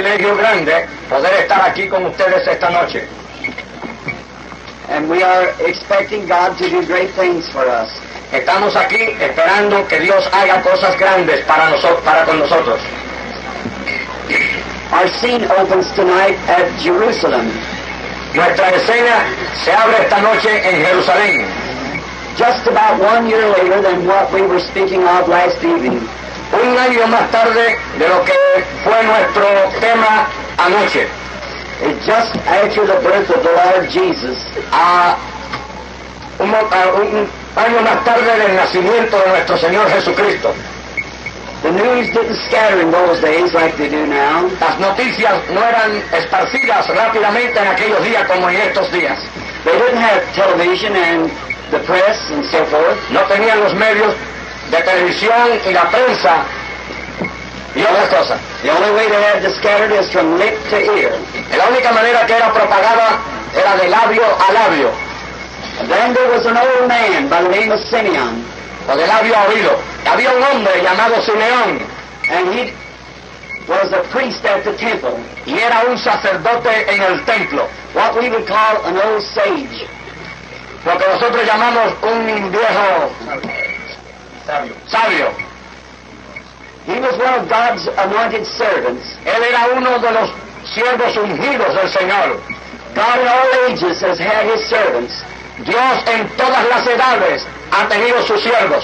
privilegio grande poder estar aquí con ustedes esta noche. And we are expecting God to do great things for us. Estamos aquí esperando que Dios haga cosas grandes para con nosotros. Our scene opens tonight at Jerusalem. Nuestra escena se abre esta noche en Jerusalén. Just about 1 year later than what we were speaking of last evening. Un año más tarde de lo que fue nuestro tema anoche. Just after the birth of the Lord Jesus. Un año más tarde del nacimiento de nuestro Señor Jesucristo. The news didn't scatter in those days like they do now. Las noticias no eran esparcidas rápidamente en aquellos días como en estos días. They didn't have television and the press and so forth. No tenían los medios de televisión y la prensa y otras cosas. The only way they had to scatter is from lip to ear. La única manera que era propagada era de labio a labio. And then there was an old man by the name of Simeon. O de labio a oído. Había un hombre llamado Simeón. And he was a priest at the temple. Y era un sacerdote en el templo. What we would call an old sage. Lo que nosotros llamamos un viejo sabio. He was one of God's anointed servants. Él era uno de los siervos ungidos del Señor. God in all ages has had his servants. Dios en todas las edades ha tenido sus siervos.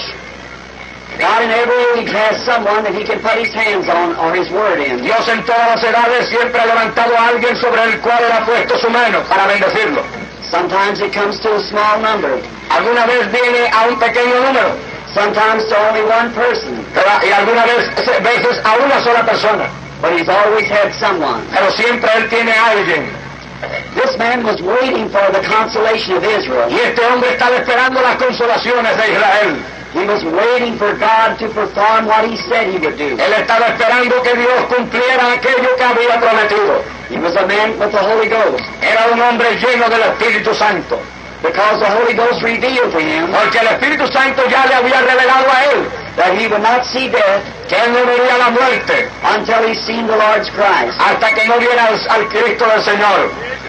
God in every age has someone that he can put his hands on or his word in. Dios en todas las edades siempre ha levantado a alguien sobre el cual él ha puesto su mano para bendecirlo. Sometimes it comes to a small number. Alguna vez viene a un pequeño número. Sometimes to only one person. Y algunas veces a una sola persona. But he's always had someone. Pero siempre él tiene a alguien. This man was waiting for the consolation of Israel. Y este hombre estaba esperando las consolaciones de Israel. He was waiting for God to perform what he said he would do. Él estaba esperando que Dios cumpliera aquello que había prometido. He was a man with the Holy Ghost. Era un hombre lleno del Espíritu Santo. Because the Holy Ghost revealed to him porque el Espíritu Santo ya le había revelado a él that he would not see death que él no vería la muerte until he seen the Lord's Christ. hasta que no viera al Cristo del Señor.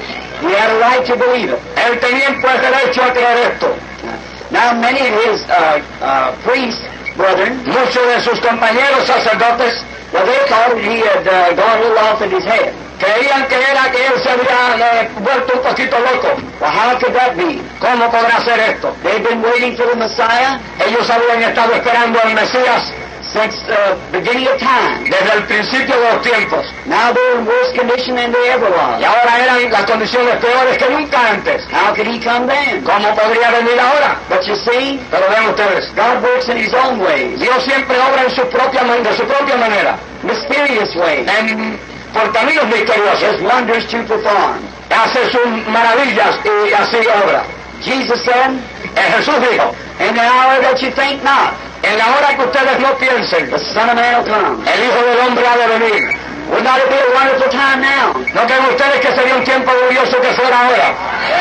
He had a right to believe it. Él tenía pues derecho a creer esto. Now many of his priests, brethren, muchos de sus compañeros sacerdotes, well, they thought he had gone a little off in his head. Creían que él se había vuelto un poquito loco. Well, how could that be? ¿Cómo podrá ser esto? They've been waiting for the Messiah. Ellos habían estado esperando al Mesías since the beginning of time. Desde el principio de los tiempos. Now they're in worse condition than they ever was. Y ahora eran las condiciones peores que nunca antes. How could he come then? ¿Cómo podría venir ahora? But you see, pero vean ustedes, God works in his own ways. Dios siempre obra en su propia manera. Mysterious ways. Por caminos misteriosos. His wonders to perform. Hace sus maravillas y así obra. Jesus said, Jesús dijo, in the hour that you think not, en la hora que ustedes no piensen, the Son of Man will come. El Hijo del Hombre ha de venir. Would not it be a wonderful time now? ¿No creen ustedes que sería un tiempo glorioso que fuera ahora?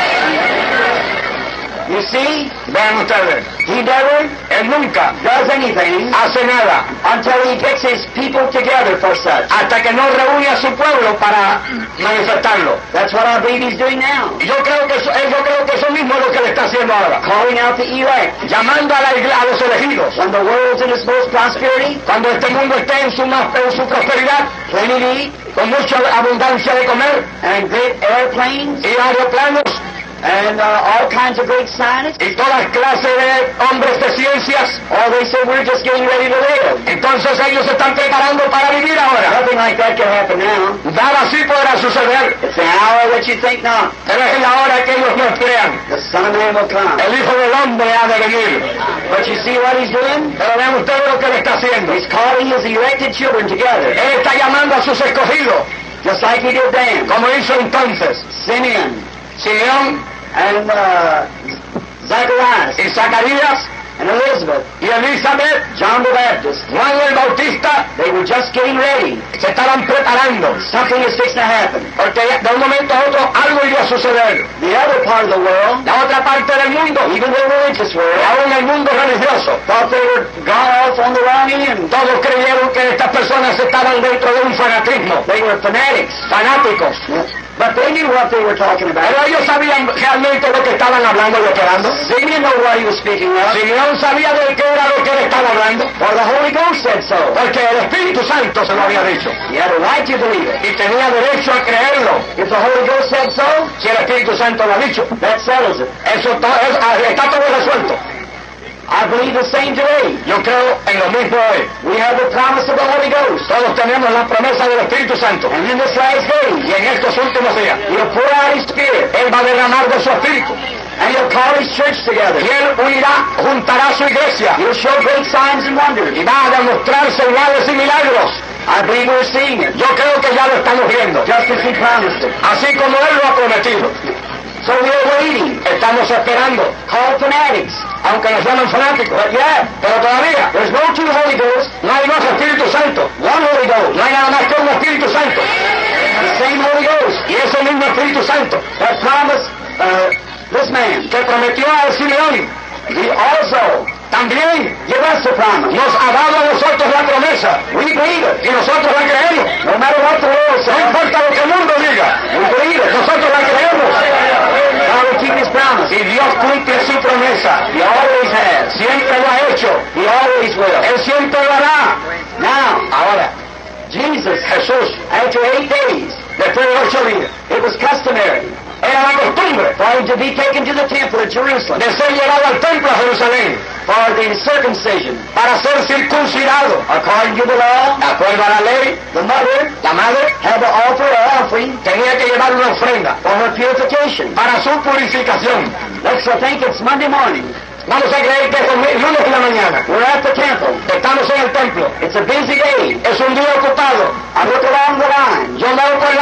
You see, vean ustedes, he never, él nunca does anything, hace nada, until he gets his people together for such. Hasta que no reúne a su pueblo para manifestarlo. That's what I believe he's doing now. Yo creo que eso mismo es lo que le está haciendo ahora. Calling out the elect. Llamando a los elegidos. When the world's in its most prosperity. Cuando este mundo esté en su prosperidad. Plenty to eat. Con mucha abundancia de comer. And great airplanes. Y aeroplanos. And all kinds of great scientists. Y todas clases de hombres de ciencias. Or they say we're just getting ready to live. Entonces ellos se están preparando para vivir ahora. Nothing like that can happen now. Nada así podrá suceder. It's the hour that you think not. Pero es la hora que ellos no crean. The Son of Man will come. El Hijo del Hombre ha de venir. But you see what he's doing? Pero vean ustedes lo que le está haciendo. He's calling his elected children together. Él está llamando a sus escogidos. Just like he did then. Como hizo entonces. Simeon. Simeón. And Zacharias. Y Zacarías. and Elizabeth, y Elizabeth, John the Baptist, Juan el Bautista, they were just getting ready. se estaban preparando, Something is fixing to happen. porque de un momento a otro algo iba a suceder. The other part of the world, La otra parte del mundo, even the religious world, aún el mundo religioso, thought they were gone off on the wrong end. todos creyeron que estas personas estaban dentro de un fanatismo, They were fanatics. fanáticos. But they knew what they were talking about. Pero ellos sabían realmente lo que estaban hablando y operando. Simeon knew what he was speaking of, Simeón sabía de qué era lo que él estaba hablando, for the Holy Ghost said so. porque el Espíritu Santo se lo había dicho. He had a right to believe it. Y tenía derecho a creerlo. If the Holy Ghost said so, Si el Espíritu Santo lo ha dicho, that settles it. está todo resuelto. I believe the same today. Yo creo en lo mismo hoy. We have the promise of the Holy Ghost. Todos tenemos la promesa del Espíritu Santo. And in this last Y day, en estos últimos días, He'll pour out His Spirit, Él va a derramar de su Espíritu. and He'll call His church together. Y Él juntará a su iglesia. He'll show great signs and wonders. Y va a demostrar señales y milagros. I believe we're seeing it, Yo creo que ya lo estamos viendo. just as He promised it. Así como Él lo ha prometido. So we're waiting. Estamos esperando. Called fanatics. Aunque nos llaman fanáticos. But yeah, Pero todavía there's no two Holy Ghosts, no hay más Espíritu Santo. one Holy Ghost. No hay nada más que un Espíritu Santo. The same Holy Ghost Y ese mismo Espíritu Santo that promised this man. que prometió a Simeón, He also también give us the promise. nos ha dado a nosotros la promesa. We believe it. Y nosotros la creemos. No matter what the world No says, importa lo que el mundo diga. we believe it. Nosotros la creemos. God will keep His promise. Y Dios cumple su promesa. He always has. Siempre lo ha hecho. He always will. Él siempre lo hará. Now, Ahora, Jesus, Jesús, after 8 days, después de 8 días, it was customary era la costumbre for Him to be taken to the temple at Jerusalem de ser llevado al templo a Jerusalén for the circumcision. para ser circuncidado. According to the law, De acuerdo a la ley, the mother la madre had to offer an offering tenía que llevar una ofrenda for her purification. para su purificación. Let's think it's Monday morning. Vamos a creer que es el lunes de la mañana. We're at the temple. Estamos en el templo. It's a busy day. Es un día ocupado. I look along the line, Yo veo por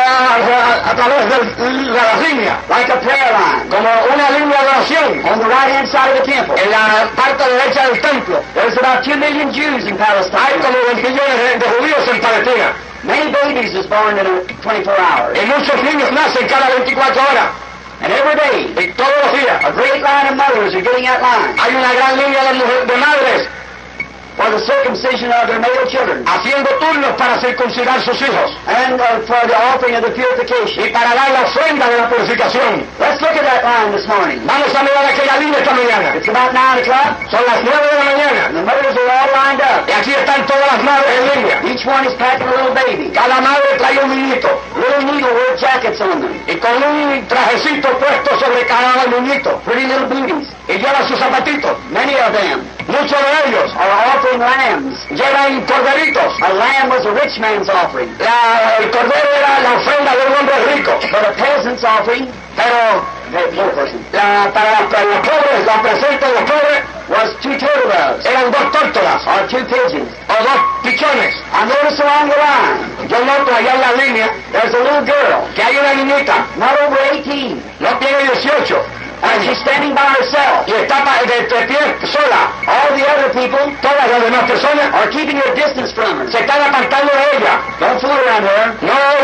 a través de la línea, like a prayer line, como una línea de oración. on the right-hand side of the temple. En la parte derecha del templo There's about 2 million Jews in hay Palestine. como 20 millones de judíos en Palestina. Many babies is born in 24 hours. Y muchos niños nacen cada 24 horas. And every day, Y todos los días a great line of mothers are getting that line hay una gran línea de madres for the circumcision of their male children haciendo turnos para circuncidar sus hijos and for the offering of the purification. y para dar la ofrenda de la purificación. Let's look at that line this morning. Vamos a mirar aquella línea esta mañana. It's about 9 o'clock, Son las 9 de la mañana. and the mothers are all lined up. Y aquí están todas las madres en línea. Each one is packing a little baby. Cada madre trae un niñito Little needlework jackets on them. y con un trajecito puesto sobre cada niñito. Pretty little booties. Y lleva sus zapatitos. Many of them Muchos de ellos are offering lambs. llevan corderitos. A lamb was a rich man's offering, El cordero era la ofrenda de un hombre rico. but a peasant's offering, Pero poor person, para los pobres, la presente de los pobres, was 2 turtle doves eran 2 tórtolas or 2 pigeons. o 2 pichones. I notice along the line, Yo noto allá en la línea there's a little girl, que hay una niñita, not over 18, no tiene 18, and she's standing by herself. y está de pie sola. All the other people Todas las demás personas are keeping a distance from her. se están apartando de ella. Don't fool around her.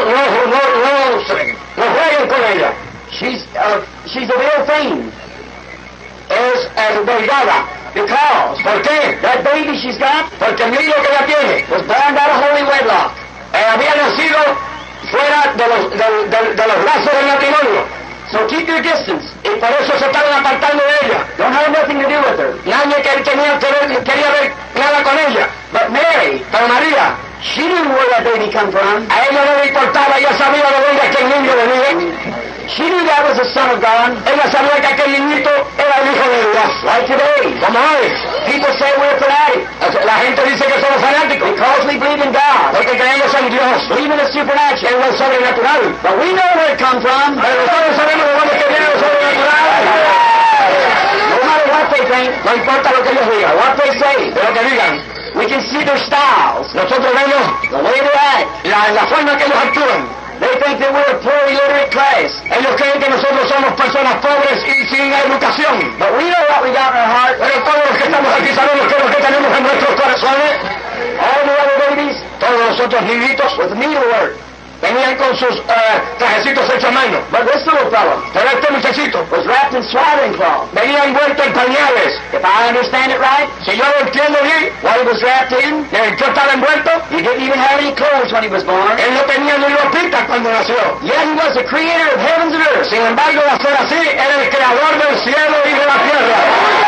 No jueguen con ella. She's of ill fame Es delgada. because ¿Por qué? that baby she's got Porque el niño que ella tiene was born out of holy wedlock. había nacido fuera de los lazos del matrimonio. So keep your distance. Y por eso se estaban apartando de ella. Don't have nothing to do with her. Nadie quería ver nada con ella. But Mary, Pero María, she knew where that baby come from. a ella no le importaba, ella sabía de dónde aquel niño venía. She knew that was the Son of God. Ella sabía que aquel niñito era el hijo de Dios. Like today, Como hoy, people say we're fanatics la gente dice que somos fanáticos because we believe in God, porque creemos en Dios, believe in the supernatural. en lo sobrenatural. But we know where it comes from. Pero nosotros sabemos de dónde que viene lo sobrenatural. No matter what they think, No importa lo que ellos digan, what they say, de lo que digan. we can see their styles, Nosotros vemos the way they act. la forma que ellos actúan. They think that we're a poor illiterate class. Ellos creen que nosotros somos personas pobres y sin educación. But we know what we got in our heart. Pero todos los que estamos aquí sabemos que lo que tenemos en nuestros corazones, All the other babies todos los otros niñitos, with needlework. venían con sus trajecitos hechos a mano. But this little fellow Pero este muchachito was wrapped in swaddling cloth. venía envuelto en pañales. If I understand it right, Si yo lo entiendo bien, what he was wrapped in, ¿qué estaba envuelto? he didn't even have any clothes when he was born. Él no tenía ni ropita cuando nació. Yet he was the creator of heavens and earth. Sin embargo, de ser así, era el creador del cielo y de la tierra.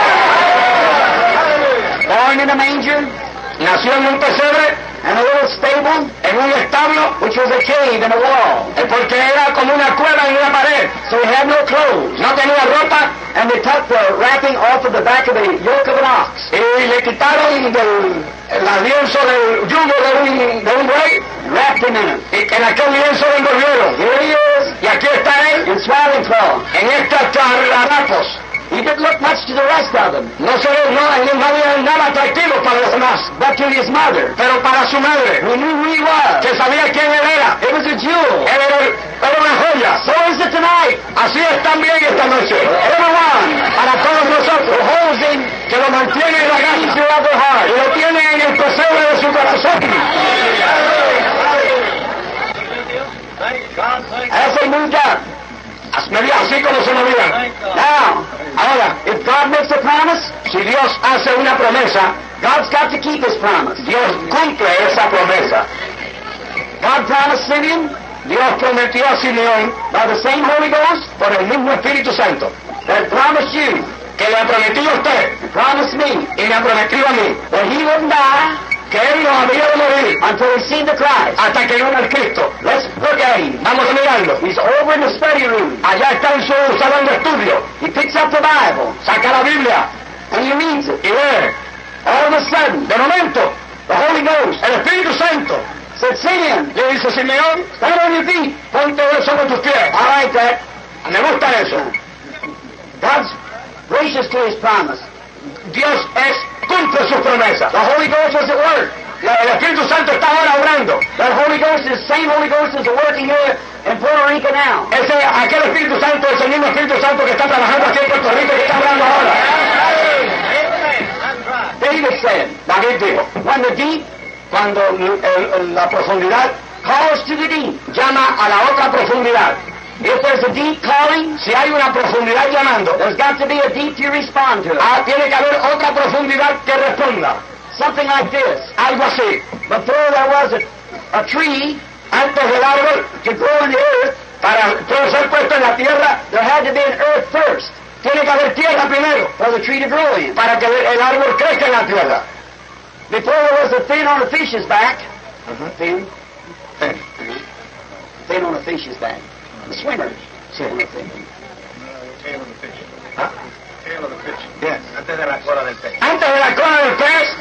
Born in a manger, Nació en un pesebre, and a little stable, en un establo, which was a cave in a wall. porque era como una cueva en una pared. So he had no clothes. No tenía ropa And they took the wrapping off of the back of the yoke of an ox. y le quitaron el lienzo del yugo de un buey Wrapped him in it. y en aquel lienzo lo envolvieron. Here he is, Y aquí está él, in swaddling cloth. en estos harapos. He didn't look much to the rest of them, No había nada atractivo para los demás, but to his mother, pero para su madre, who knew who he was. que sabía quién él era. It was a jewel. Él era una joya. So is it tonight. Así es también esta noche. Everyone Para todos nosotros, who holds him que lo mantiene en la keys casa of their heart. y lo tiene en el pesebre de su corazón. As they moved up. Así como se movían. Now, Ahora, if God makes a promise, si Dios hace una promesa, God's got to keep his promise. Dios cumple esa promesa. God promised Simeon Dios prometió a Simeón by the same Holy Ghost por el mismo Espíritu Santo that promised you, que le ha prometido a usted and promised me, y me ha prometido a mí that he wouldn't die que Él no había de morir until he seen the Christ. hasta que no al Cristo. Let's look at him. Vamos a mirarlo. He's over in the study room. Allá está en su salón de estudio. He picks up the Bible Saca la Biblia and he reads it. y lee. All of a sudden, De momento, the Holy Ghost el Espíritu Santo said, Simeon, le dice: Simeón, stand on your feet. ponte sobre tus pies. I like that. Me gusta eso. God's gracious to his promise. Dios cumple sus promesas. The Holy Ghost was at work. El Espíritu Santo está ahora obrando. That Holy Ghost is the same Holy Ghost is working here in Puerto Rico now. Aquel Espíritu Santo es el mismo Espíritu Santo que está trabajando aquí en Puerto Rico y que está hablando ahora. David said, David dijo, when the deep cuando la profundidad calls to the deep, llama a la otra profundidad. if there's a deep calling, Si hay una profundidad llamando, there's got to be a deep to respond to it. tiene que haber otra profundidad que responda. Something like this. Algo así. Before there was a tree Antes del árbol, to grow in the earth, para ser puesto en la tierra, there had to be an earth first tiene que haber tierra primero, for the tree to grow in. para que el árbol crezca en la tierra. Before there was a fin on a fish's back, fin on a fish's back, the swimmer. Sí. On a fin. Tail of the fish. ¿Ah? Tail of the fish. Bien. Antes de la cola del pez. Antes de la cola del pez,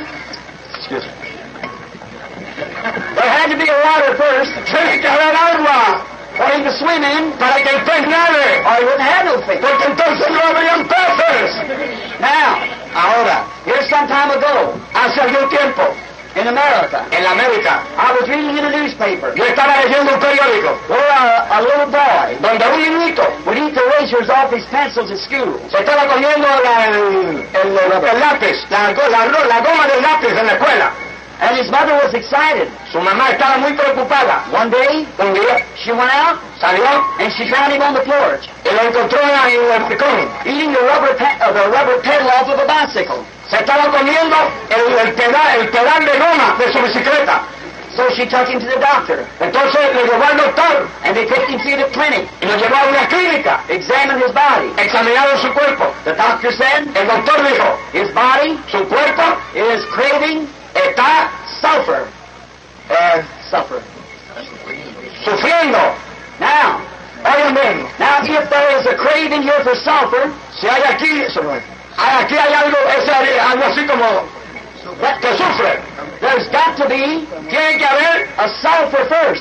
There had to be a water first tiene que haber agua for him to swim in, para que el pez nade, or he wouldn't have no fish. porque entonces no habrían peces. Now, Ahora, here's some time ago hace algún tiempo, in America, en la América, I was reading in a newspaper yo estaba leyendo un periódico where a little boy donde un niñito would eat the erasers off his pencils at school. se estaba comiendo el lápiz, la goma del lápiz en la escuela. And his mother was excited. Su mamá estaba muy preocupada. One day, Un día she went out salió and she found him on the porch, y lo encontró en el balcón. eating the rubber pedal off of a bicycle. Se estaba comiendo el pedal de goma de su bicicleta. So she took him to the doctor, Entonces le llevó al doctor and they took him to the clinic, y lo llevó a una clínica. examined his body. Examinaron su cuerpo. The doctor said El doctor dijo, his body su cuerpo is craving está sulfur. Sulfur. sufriendo. Now, Oigan bien, now if there is a craving here for sulfur, si hay aquí, aquí hay algo así como que sufre. there's got to be Tiene que haber a sulfur first.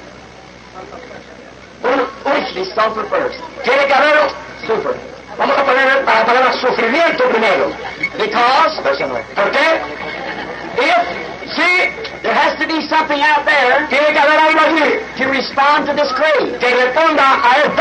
Be sulfur first. tiene que haber Sulfur. vamos a poner la palabra sufrimiento primero. Because ¿Por qué? if Sí, there has to be something out there tiene que haber algo allí to respond to this crave. que responda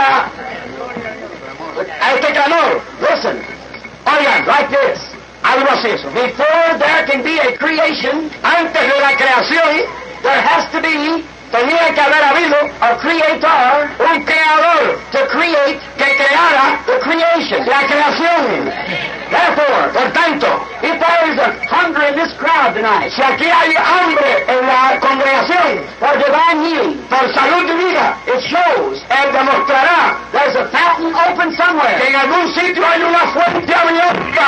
a este clamor. Listen, Oigan, like this. algo así. Before there can be a creation, Antes de la creación, there has to be tenía que haber habido a creator un creador to create que creara the creation. la creación. Therefore, Por tanto, if there is a hunger in this crowd tonight si aquí hay hambre en la congregación for divine healing, por salud divina, it shows Él demostrará there's a fountain open que somewhere. en algún sitio hay una fuente abierta.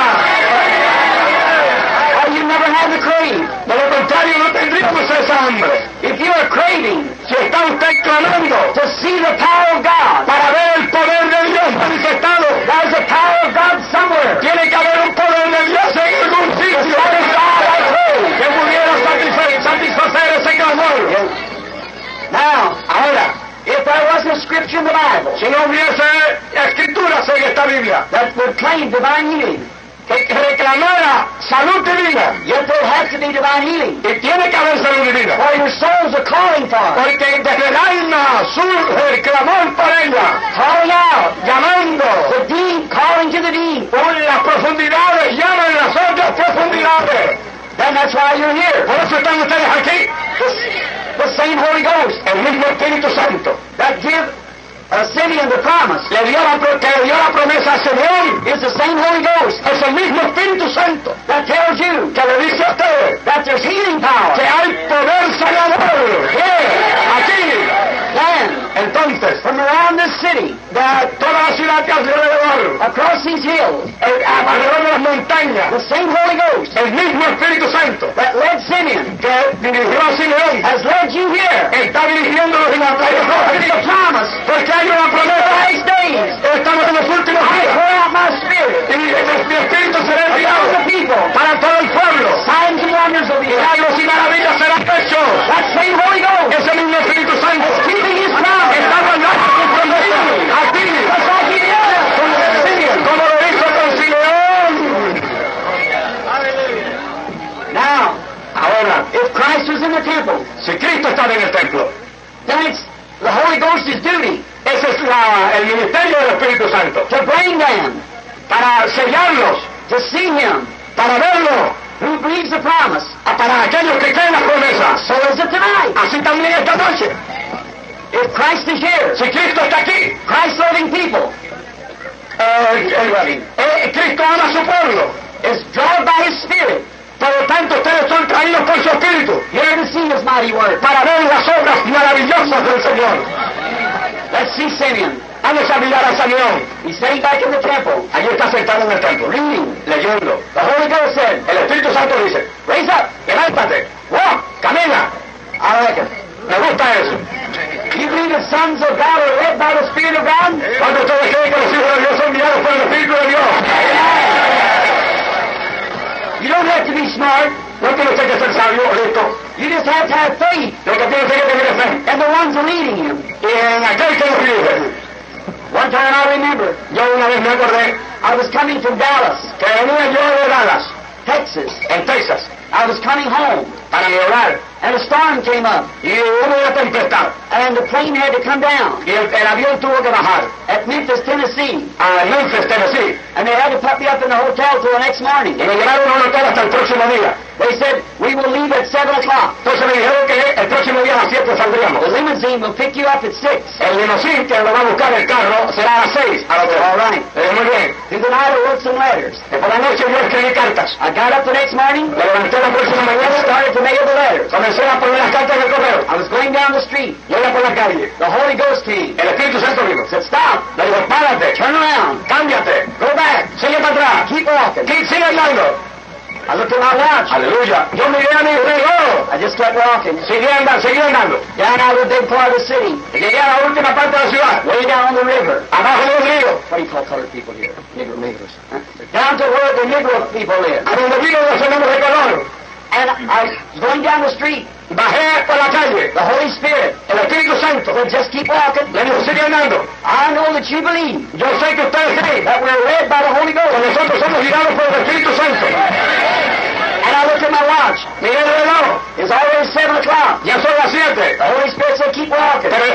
Or you never had the crave. De lo contrario, no tendríamos esa hambre. If you are craving Si está usted clamando to see the power of God, para ver el poder de Dios manifestado, there's a power of God somewhere. tiene que haber un poder de Dios en algún sitio que pudiera satisfacer ese clamor. Now, Ahora, if there wasn't a scripture in the Bible si no hubiese escrituras en esta Biblia that would claim divine healing, que reclamara salud divina, yet there has to be divine healing. y tiene que haber salud divina, For your souls are calling for it. porque desde el alma surge el clamor por ella, Calling out. llamando The deep calling to the deep. por las profundidades, llaman las otras profundidades. Then that's why you're here. Por eso están ustedes aquí. The same Holy Ghost El mismo Espíritu Santo that give Simeon the promise que le dio la promesa a Simeón, is the same Holy Ghost es el mismo Espíritu Santo that tells you que le dice a usted that there's healing power. que hay poder sanador. Aquí. Then, Entonces, from around this city, de toda la ciudad que alrededor, across these hills, alrededor de las montañas, the same Holy Ghost el mismo Espíritu Santo that led Simeon que dirigió a Simeón has led you here. está dirigiéndolos en la The promise porque hay una for the promesa. last days. Estamos en los últimos I días pour out my spirit y mi Espíritu será upon enviado the people. para todo el pueblo. Signs and wonders will be done. Milagros y maravillas serán hechos. That same Holy Ghost Ese mismo Espíritu Santo is keeping his promise. está guardando su promesa aquí, Just like he did como lo hizo con Simeón. Now, Ahora, if Christ was in the temple, si Cristo estaba en el templo, then it's the Holy Ghost's duty ese es el ministerio del Espíritu Santo, to bring them para sellarlos, to see him para verlo, who believes the promise. para aquellos que creen las promesas. So is it tonight. Así también esta noche, If Christ is here, si Cristo está aquí, Christ-loving people Cristo ama a su pueblo. is drawn by his Spirit Por lo tanto, ustedes son traídos por su Espíritu here to see his mighty work. para ver las obras maravillosas del Señor. Let's see Simeon. Vamos a mirar a Simeón. He's sitting back in the temple, Allí está sentado en el templo, reading. leyendo. The Holy Ghost said, El Espíritu Santo dice, raise up. levántate, walk, camina. I like it. Me gusta eso. You believe the sons of God are led by the Spirit of God? Cuando ustedes creen que los hijos de Dios son guiados por el Espíritu de Dios. You don't have to be smart. No tiene usted que ser sabio o listo. You just have to have faith Lo que tiene usted que tener es fe. in the ones leading him. Y en aquel que nos dirige. One time I remember, Yo una vez me acordé I was coming from Dallas, que venía yo de Dallas, Texas. en Texas, I was coming home, para mi hogar. and a storm came up, Y hubo una tempestad. and the plane had to come down Y el avión tuvo que bajar at Memphis, Tennessee, a Memphis, Tennessee. and they had to put me up in the hotel till the next morning. Y me llevaron a un hotel hasta el próximo día. They said, we will leave at 7 o'clock. Entonces me dijeron que el próximo día a las 7 saldríamos. The limousine will pick you up at 6. El limusín que lo va a buscar el carro será a las 6 al hotel. All right. Muy bien. Through the night I wrote some letters. Y por la noche yo escribí cartas. I got up the next morning, Me levanté la próxima and mañana, started to mail the letters. comencé a poner las cartas en el correo. I was going down the street. Yo iba por la calle. The Holy Ghost came. El Espíritu Santo vino. Said, stop. Le dijo, párate, Turn around. cámbiate, Go back. sigue para atrás, Keep walking. sigue andando. I looked at my watch. Aleluya. Yo miré a mi reloj. I just kept walking. Seguí andando. Down out of the big part of the city. Y llegué a la última parte de la ciudad. Way down the river. Abajo de un río. What do you call colored people here? Negros. Huh? Down to where the Negro people live. A donde vino los hermanos de color. And I was going down the street. Bajé por la calle. The Holy Spirit El Espíritu Santo said, just keep walking. le dijo, sigue andando. I know that you believe Yo sé que ustedes creen that we're led by the Holy que Ghost. nosotros somos guiados por el Espíritu Santo. And I looked at my watch. Miré el reloj. It's already 7 o'clock. Ya son las 7. The Holy Spirit said, keep walking. Pero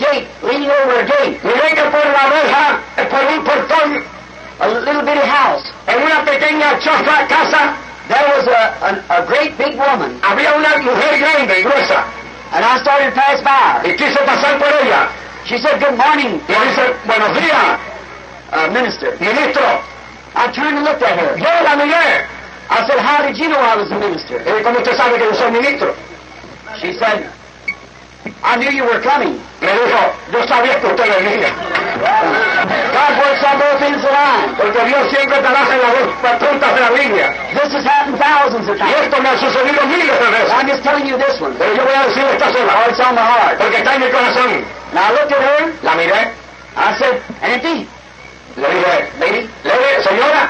gate, leaning over a gate, miré que por la reja, por un portón, a little bitty house, en una pequeña choza, casa, there was a great big woman. había una mujer grande y gruesa. And I started to pass by her. Y quise pasar por ella. She said, "Good morning, Y dice, buenos días, minister." ministro. I turned and looked at her. Yo la miré. I said, "How did you know I was a minister?" ¿Cómo usted sabe que yo soy ministro? She said, "I knew you were coming." Me dijo, yo sabía que usted venía. God works on both ends of the line. Porque Dios siempre trabaja en las dos puntas de la línea. This has happened thousands of Y times. esto me ha sucedido miles de veces. I'm just telling you this one. Pero yo voy a decir esta Oh, sola. it's on my heart. Porque está en mi corazón. And I looked at her. La miré. I said, "Auntie, Le dije, lady, señora,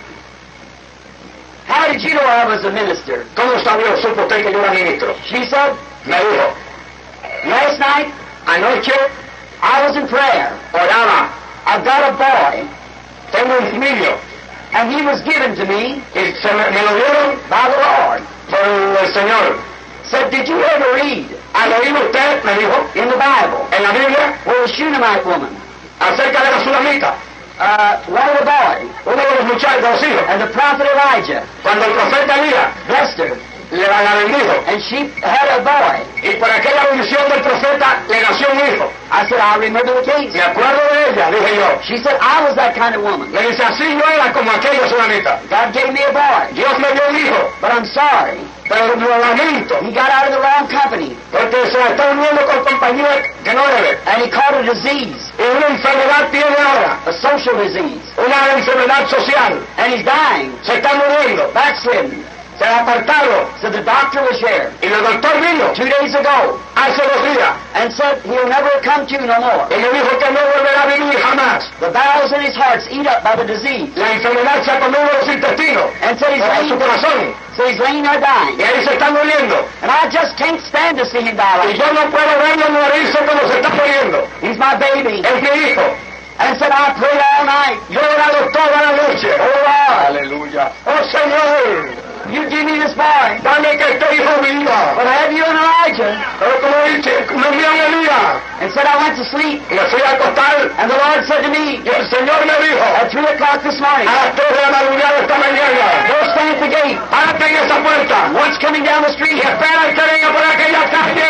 how did you know I was a minister?" ¿cómo sabía supo usted que yo era ministro? She said, Me dijo, "Last night anoche I was in prayer. oraba, I've got a boy, tengo un niño. and he was given to me Y me lo dieron by the Lord." por el Señor. Said, "Did you ever read ¿Ha leído usted, me dijo, in the Bible en la Biblia, where the Shunammite woman, acerca de la Sulamita? one of the boys, Uno de los muchachos, de los hijos, and the prophet Elijah cuando el profeta Elías blessed her, le la bendijo, and she had a boy." y por aquella bendición del profeta le nació un hijo. I said, "I remember the case." Me acuerdo de ella, dije yo. She said, "I was that kind of woman. Le dice, así yo era como aquella Sulamita. God gave me a boy, Dios me dio un hijo, but I'm sorry. pero lo lamento, He got out of the wrong company, porque se está uniendo con compañías que no debe. and he caught a disease, Y una enfermedad tiene ahora, a social disease, una enfermedad social. and he's dying, Se está muriendo, backslidden." se ha apartado. So the doctor was here Y el doctor vino 2 days ago hace 2 días and said he'll never come to no more. y me dijo que no volverá a vivir jamás. The bowels in his heart's eat up by the disease, La enfermedad se ha comido los intestinos, and said he's en su laying, corazón, so he's laying there dying. y ahí se está muriendo. And I just can't stand to see him die Y like yo that. no puedo verlo morirse como se está muriendo. He's my baby. Es mi hijo. And said, "I prayed all night. Yo he orado toda la noche. Oh Lord, Aleluya. Oh Señor, you give me this boy. dame que este hijo viva. But I have you and Elijah." Pero como dice, me envió a Elías. And said, "I went to sleep. Me fui a acostar And the Lord said to me y el Señor me dijo, at 3 o'clock this morning, a las 3 de la madrugada esta mañana, go stand at the gate. párate en esa puerta One's coming down the street. y espera que venga por aquella calle.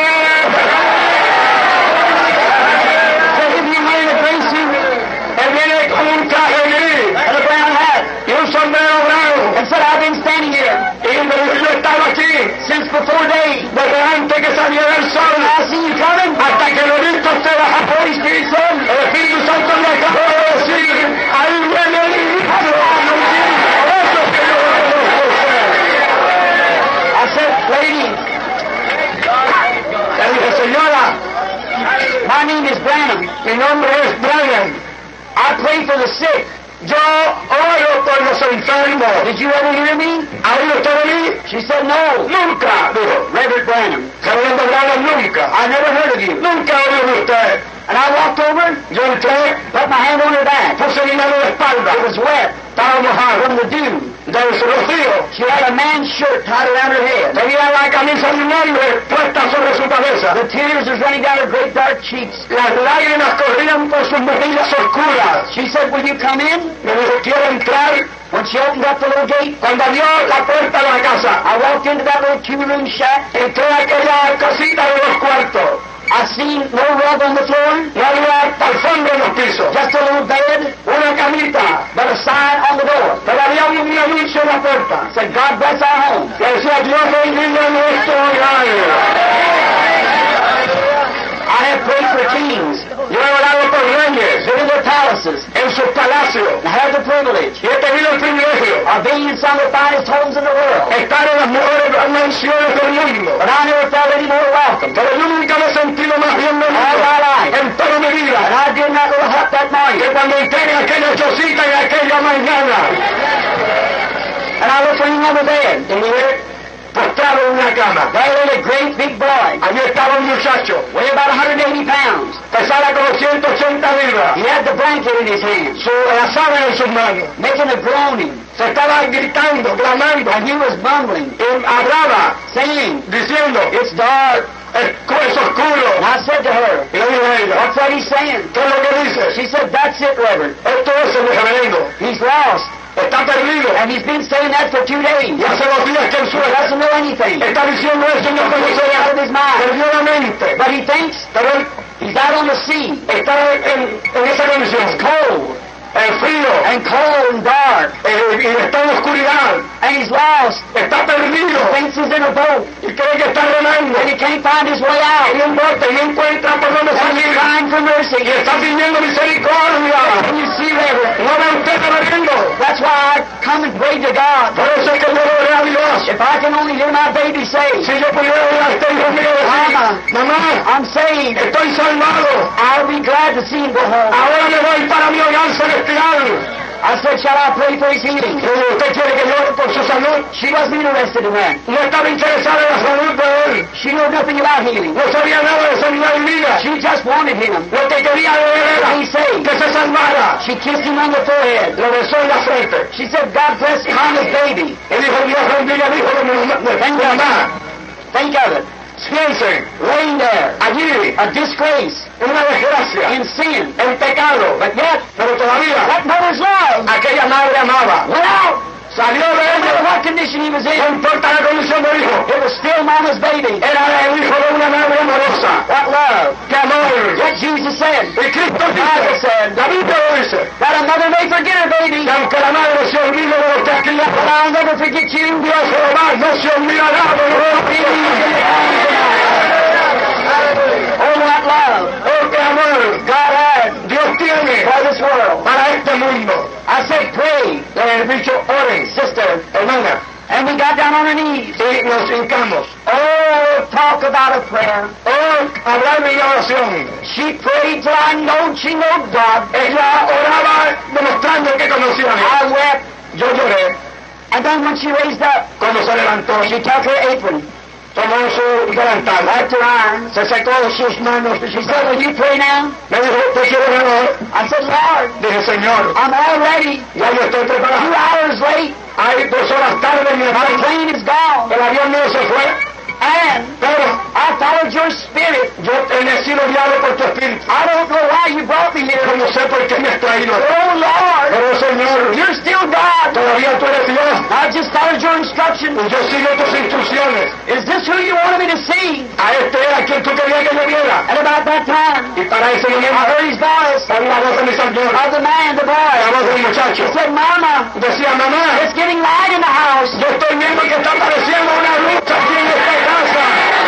Said, "If you wearing a gray suit Él viene con un traje gris and a brown hat." y un sombrero blanco. And said, "I've been standing here Y me dijo, yo estaba aquí since before day. desde antes que saliera el sol I see you coming. hasta que lo he visto usted bajar. Holy Spirit said, El Espíritu Santo me acabó de decir, ahí viene el hijo. Eso es que yo conozco a usted. I said, "Lady, Le dije, señora, my name is Branham. mi nombre es Brian. I pray for the sick. Yo oro por los enfermos. Did you ever hear me?" ¿Ha oído usted de mí? She said, "No. Nunca, dijo. Reverend Branham, Reverendo Branham, nunca. I never heard of you." Nunca he oído de usted. And I walked over, Yo entré, put my hand on her back. puse mi mano de espalda. It was wet Estaba mojado from the dew. del rocío. She had a man's shirt tied around her head. Tenía la camisa de un hombre puesta sobre su cabeza. The tears was running down her great dark cheeks. Las lágrimas corrían por sus mejillas oscuras. She said, "Will you come in?" Me dijo, quiero entrar. When she opened up the little gate, Cuando abrió la puerta de la casa, I walked into that little 2-room shack. entré a aquella casita de 2 cuartos. I seen no rug on the floor, No había alfombra en los pisos. just a little bed, Una camita. but a sign on the door. Pero había un anuncio en la puerta. Said, "God bless our home." Que decía, Dios bendiga nuestro hogar. I have prayed for kings, Yo he orado por reyes been in their palaces, en sus palacios. and had the privilege Y he tenido el privilegio of being in some of the finest homes in the world. de estar en las mejores mansiones del mundo. But I never felt any more welcome. Pero yo nunca me he sentido más bienvenido All my life. en toda mi And vida I did in that little hut that morning. que cuando entré en aquella chocita en aquella mañana And I looked laying on the bed. y miré postrado en una cama. There lay a great big boy, Allí estaba un muchacho, weighed about 180 pounds. pesaba como 180 libras, He had the blanket in his hand, la sábana en sus manos. making a groaning. Se estaba gritando, clamando, And he was mumbling, y hablaba, saying, diciendo, "It's dark. es es oscuro. And I said to her, Y le dije a ella, what's that he's saying? ¿qué es lo que dice? She said, that's it, Reverend. Esto es el reverendo. He's lost. Está perdido. And he's been saying that for 2 days. Y hace 2 días que en su He doesn't know anything. está diciendo eso y no conoce He's out of nada. his mind. Perdió la mente. But he thinks Pero él he's out on the sea. está en esa condición. Cold. El frío. And cold and dark. Y está en oscuridad. And he's lost. Está perdido. Thinks he's in a boat. Y cree que está remando. And he can't find his way Y out. no importa, y no encuentra por dónde And he's salir. crying for mercy. Y está pidiendo misericordia. And you see, Reverend, No ve usted reverendo. that's why I come and pray to God. Por eso es que yo oré a Dios. If I can only hear my baby say, Si yo pudiera oír a este hijo mío decir, mamá, I'm saved, estoy salvado. I'll be glad to see him go home. Ahora me voy para mi hogar celestial. I said, shall I pray for his healing? ¿Usted quiere que yo ore por su salud? She wasn't interested in that. No estaba interesada en la salud de él. She knew nothing about healing. No sabía nada de sanidad y vida. She just wanted him. Lo que quería de él He era saved. que se salvara. She kissed him on the forehead. Lo besó en la frente. She said, God bless Mama's baby. Y dijo, Dios bendiga al hijo de mi mamá. Think of it. Piensen, Laying there. allí, A disgrace. una desgracia, In sin. en pecado. But yet, Pero todavía, that mother's love aquella madre amaba. went out. Salió de No matter ella. what condition he was No in, importa la condición del hijo. it was still Mama's baby. Era el hijo de una madre amorosa. What love. ¡Qué amor! Yet Jesus said Y Cristo Bible dice, said la Biblia lo dice, that a mother may forget her baby, que aunque la madre se olvide de lo que ha but criado, I'll never forget you. Dios Jehová no se olvidará de lo que ha Oh, what love ¡Oh, qué amor! God had Dios tiene for this world. para este mundo. I said, pray, Le he dicho, oren, sister. hermana, And we got down on our knees. y nos hincamos. Oh, talk about a prayer. ¡Oh, hablar de oración! She prayed till I know she knew God. Ella oraba demostrando que conocía a Dios. I wept. Yo lloré. And then when she raised up, Cuando se levantó, she took her apron, tomó su delantal, wiped her arms. se secó sus manos y She sus said, will manos. you pray now? Me dijo, ¿usted quiere orar? I said, Lord, Dije, Señor, I'm all ready. ya yo estoy 2 preparado. hours late. Hay 2 horas tarde en mi My avión. plane is gone. El avión mío se fue, And pero I followed your spirit. yo he sido guiado por tu espíritu. I don't know why you brought me here. Yo no sé por qué me has traído. Oh, Lord, Pero Señor, you're still God. todavía tú eres Dios. I just followed your instructions. Y yo sigo tus instrucciones. Is this who you wanted me to see? A este era quien tú querías que yo viera. And about that time, Y para ese I momento, heard his voice oí la voz de mi Señor, of the man, the la boy. voz del muchacho. He said, Mama, Decía, mamá, it's getting light in the house. yo estoy viendo que está apareciendo una lucha aquí en esta casa.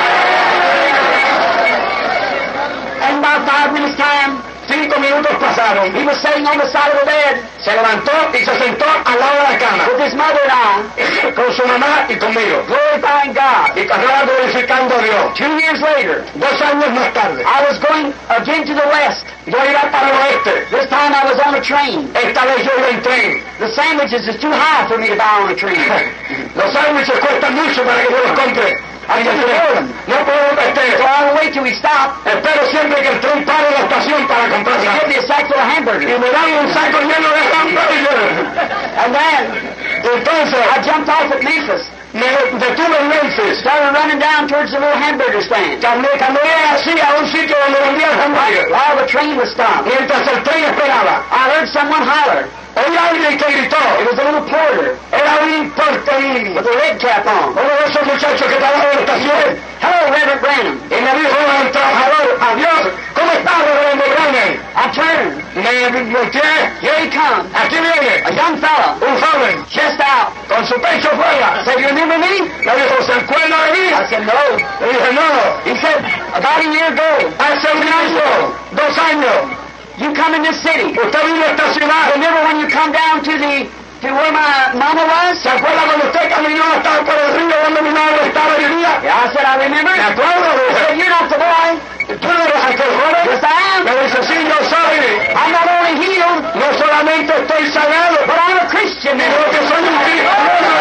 And about 5 minutes time, 5 minutos pasaron. he was sitting on the side of the bed Se levantó y se sentó al lado de la cama. with his mother and I, Con su mamá y conmigo. glorifying God. Y estaba glorificando a Dios. 2 years later, 2 años más tarde, I was going again to the west. yo iba para el oeste. This time I was on a train. Esta vez yo iba en tren. The sandwiches is too high for me to buy on a train. Los sándwiches cuestan mucho para que yo los compre. I couldn't afford them. No puedo So I'll wait till we stop. espero siempre que el tren pare en la estación para They comprarla. give me a sack full of Y hamburgers. me dan un saco lleno de hamburguesas. And then Entonces, I jumped off at Memphis. me detuve en Memphis. Started running down towards the little hamburger stand. Caminé así a un sitio donde vendían hamburguesas. While the train was stopped, Mientras el tren esperaba, I heard someone holler. oí a alguien que gritó. It was a little porter Era un porterín. with a red cap on. Uno de esos muchachos que trabajan en la estación. Hello, Reverend Branham. Y me dijo al trabajador, adiós, ¿cómo estás, reverendo Branham? I turned. Me volteé. Here he comes. Aquí viene A young fella, un joven chest out. con su pecho fuera. Said, you remember me? Me dijo, ¿se acuerda de mí? I said, no. Le dije, no. He said, about a year ago, Hace un año, 2 años, you come in this city. usted vino a esta ciudad. Remember when you come down to where my mama was? ¿Se acuerda cuando usted caminó hasta por el río donde mi madre estaba y vivía? Yeah, I said, I remember. Me acuerdo, He dije. said, you're not the boy. ¿Tú no eres aquel joven? Yes, I am. Me dice, sí, yo soy. I'm not only healed, No solamente estoy sanado, but I'm a Christian sino now. que soy un cristiano.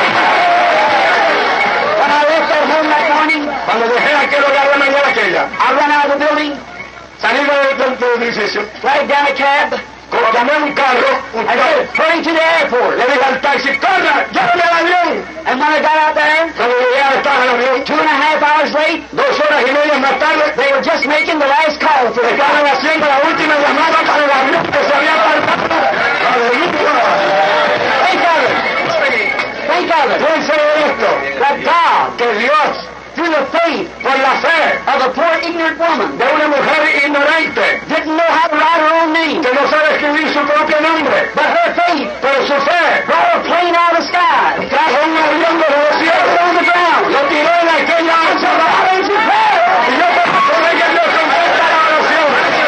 When I left that home that morning, Cuando dejé aquel hogar la mañana aquella, I ran out of the building, salí del edificio, flagged down a cab, llamé a un carro, I said, hurry to the airport. le dije al taxi, corra, llévame al avión. And when I got out there, Cuando llegué a estar en el avión, 2.5 hours late, 2 horas y media más tarde, they were just making the last call for the estaban haciendo la última llamada para el avión que se había apartado. ¡Aleluya! Think of it. Think of it. Piensen en esto, That God, que Dios, through the faith por la fe of a poor ignorant woman, de una mujer ignorante, didn't know how to write her own name, que no sabe escribir su propio nombre, but her faith pero su fe brought a plane out of the sky, trajo un avión de los put it cielos, on the ground. lo tiró en aquella alza Praise and prayer. y yo puedo que Dios contesta la oración.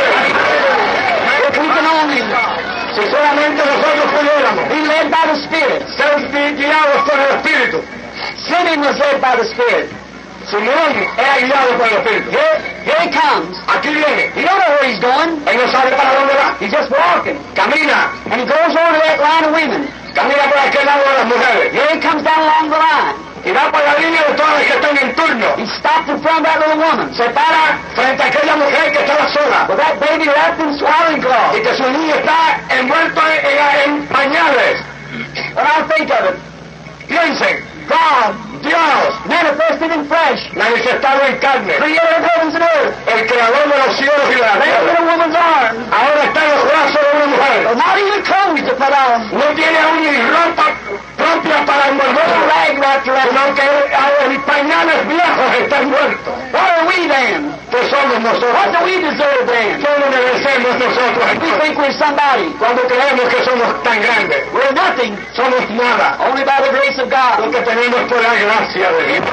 If we can only Si solamente nosotros pudiéramos be led by the Spirit. ser guiados por el Espíritu. Simeon was led by the Spirit. Simeón era guiado por el Espíritu. Here he comes. Aquí viene. He don't know where he's going. Él no sabe para dónde va. He's just walking. Camina. And he goes over to that line of women. Camina por aquel lado de las mujeres. Here he comes down along the line. Y va por la línea de todas las que están en turno. He stopped in front of that little woman. Se para frente a aquella mujer que estaba sola. With that baby wrapped in swaddling cloth. Y que su niño está envuelto en pañales. When I think of it, Piensen. God, Dios, manifested in flesh, manifestado en carne. creator of heavens and earth, El creador de los cielos y de la laid in tierra. a woman's arms, Ahora está en los brazos de una mujer. not even clothes to put on, No tiene aún ni ropa propia para a envolver. rag wrapped around. Sino que en pañales viejos está envuelto. What are we then? ¿Qué somos What nosotros? do we deserve then? ¿Qué no merecemos We nosotros? think we're somebody. Cuando creemos que somos tan grandes, We're nothing, somos nada. only by the grace of God. Lo que tenemos por la gracia de Dios.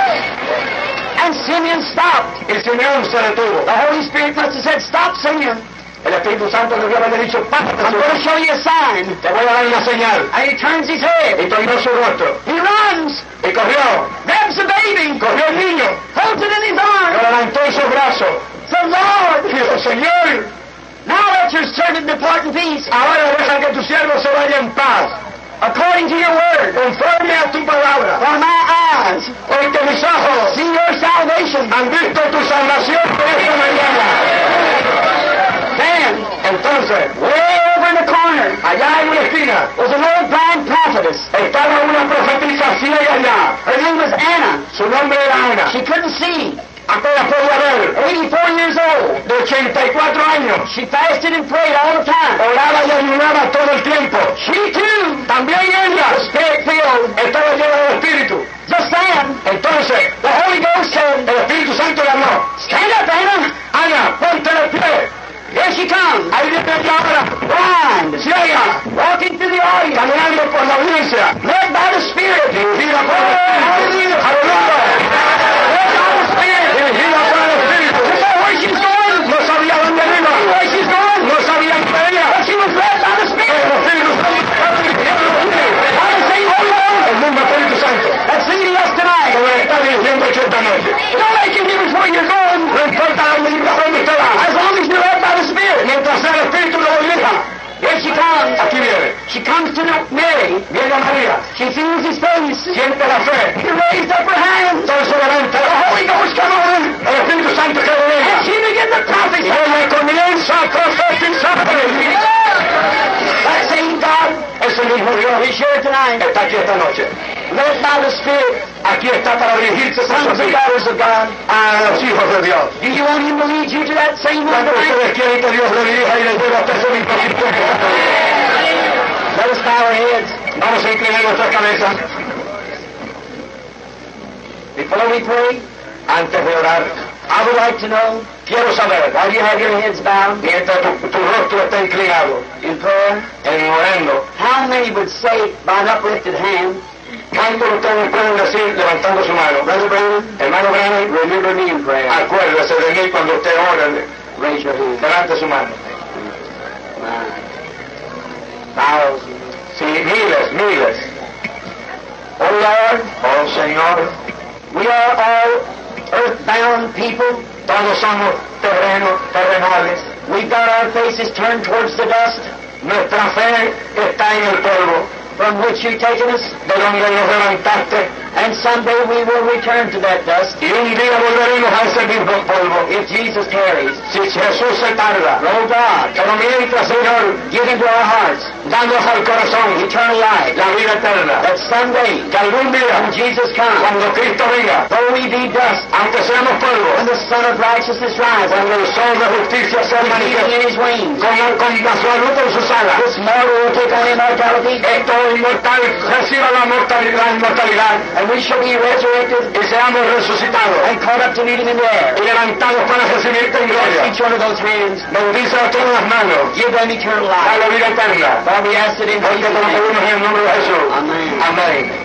And Simeon stopped. Y Simeón se detuvo. The Holy Spirit must have said, stop, Simeon. El Espíritu Santo le había dicho, párate, I'm going to Simeón. show you a sign. Te voy a dar una señal. And he turns his head. Y tornó su rostro. He runs, Y corrió. grabs the baby, Cogió el niño. holds it in his Lo arms. levantó en sus brazos. Said, Lord, Y dijo, Señor, now let your servant depart in peace, ahora deja que tu siervo se vaya en paz. according to your word. Conforme a tu palabra. For my eyes Porque mis ojos see your salvation. han visto tu salvación esta mañana. Then, Entonces, way over in the corner, allá en una esquina, was an old blind prophetess. estaba una profetisa ciega allá. Her name was Anna. Su nombre era Ana. She couldn't see. Apenas podía ver. 84 years old. De 84 años. She fasted and prayed all the time. Oraba y ayunaba todo el tiempo. She too, También ella spirit-filled. estaba llena del Espíritu. Just then, Entonces, the Holy Ghost said, el Espíritu Santo le habló. stand up, Anna. Ana, ponte de pie. Here she comes. Ahí viene ella ahora. Blind. Ciega. Walking through the audience. Caminando por la audiencia. Led by the Spirit. Dirigida por el Espíritu. Aleluya. Led by the Spirit. Dirigida por el Espíritu. Didn't know where she was going. No sabía dónde iba. Where she's going. No sabía dónde iba. But she was led by the Spirit. El Espíritu Santo estaba dirigiendo a usted. By the same Holy Ghost El mismo Espíritu Santo that's leading us que tonight. me está dirigiendo esta noche. Don't make any difference where you're going. No importa dónde usted va. As long as you're led by the Spirit. Mientras el Espíritu lo dirija. Here she comes. Aquí viene. She comes to Mary. Viene María. She feels his face. Siente la fe. She raised up her hands. Entonces levanta. The Holy Ghost come on. El Espíritu Santo que lo And deja. she began to Y prophesy. ella comienza a profetizar. That same God Ese mismo Dios is here tonight. está aquí esta noche. Led by the Spirit. Aquí está para dirigirse por Sons su and vida daughters of God. a los hijos de Dios. Do you want Him to lead you to that same one Cuando tonight? ustedes quieren que Dios le dirija y le lleve hasta ese mismo sitio. Let us bow our heads. Vamos a inclinar nuestra cabeza Before we pray, antes de orar. I would like to know, Quiero saber, while you have your heads bowed mientras tu rostro está inclinado, in prayer, en orando, how many would say by an uplifted hand, ¿cuántos de ustedes pueden decir levantando su mano? Brother Branham, Hermano Branham, remember me in prayer? acuérdese de mí cuando usted ore, Raise your hand. levante su mano. Thousands. Sí, miles. Oh Lord, Oh Señor, we are all earthbound people. todos somos terrenales. We've got our faces turned towards the dust. Nuestra fe está en el polvo. from which you've taken us, de donde nos levantaste, and someday we will return to that dust y un día volveremos a ese mismo polvo. if Jesus tarries. Si Jesús se tarda, Oh God, pero mientras, Señor, give into our hearts danos al corazón eternal life, la vida eterna, that someday, que algún día, when Jesus comes, cuando Cristo venga, though we be dust, aunque seamos polvo, when the Son of Righteousness rises, cuando el sol de justicia sea healing manifiesto, in his wings, con la luz en sus alas, this mortal will take on immortality, esto inmortal reciba la inmortalidad, and we shall be resurrected y seamos resucitados and caught up to meet him in the air. y levantados para recibirte en gloria. Each one of those hands, Bendice a todas las manos, give them eternal life. dale vida eterna, For we ask it in porque Jesus' te lo name. pedimos en el nombre de Jesús. Amén. Amén.